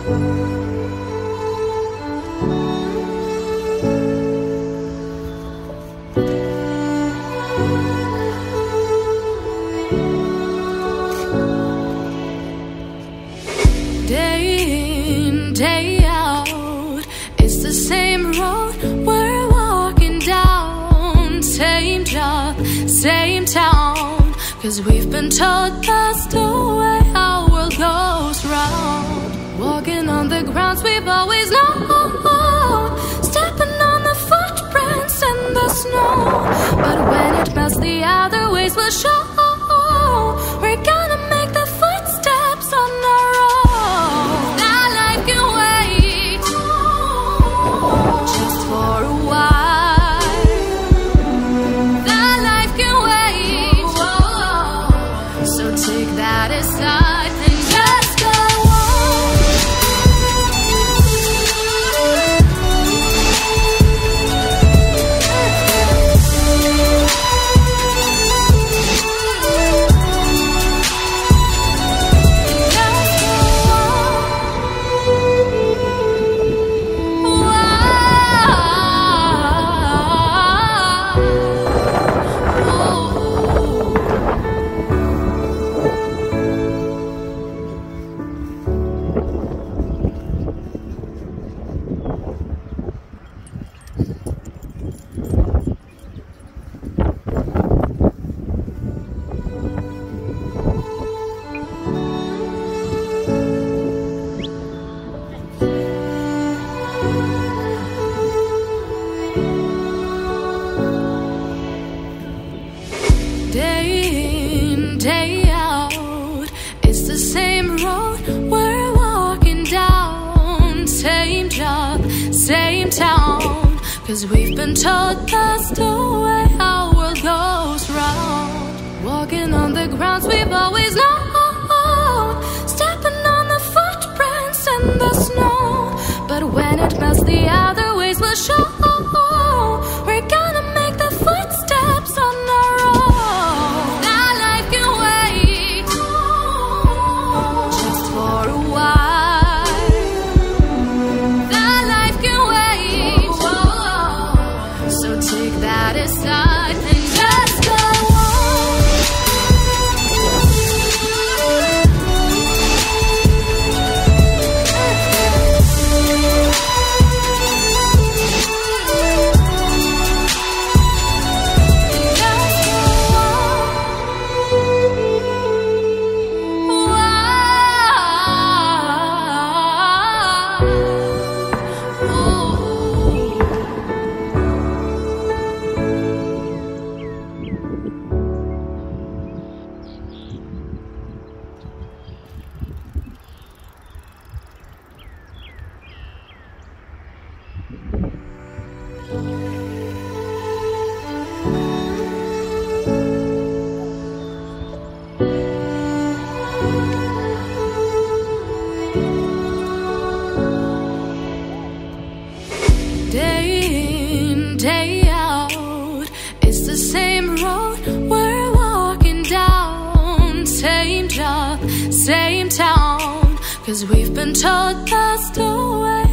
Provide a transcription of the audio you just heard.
Day in, day out, it's the same road we're walking down. Same job, same town, 'cause we've been told that's the way our world goes round. Walking on the grounds we've always known, stepping on the footprints in the snow. But when it melts, the other ways will show. We're gonna make the footsteps on our own. That life can wait just for a while. That life can wait, so take that aside and just go on. Day in, day out, it's the same road we're walking down. Same job, same town, 'cause we've been told that's the way our world goes round. Walking on the grounds we've always known, stepping on the footprints in the snow. But when it melts, the other ways will show. We're gonna make the footsteps on our own. That life can wait just for a while. That life can wait, so take that aside and just go on. Day in, day out, it's the same road we're walking down. Same job, same town, 'cause we've been told that's the way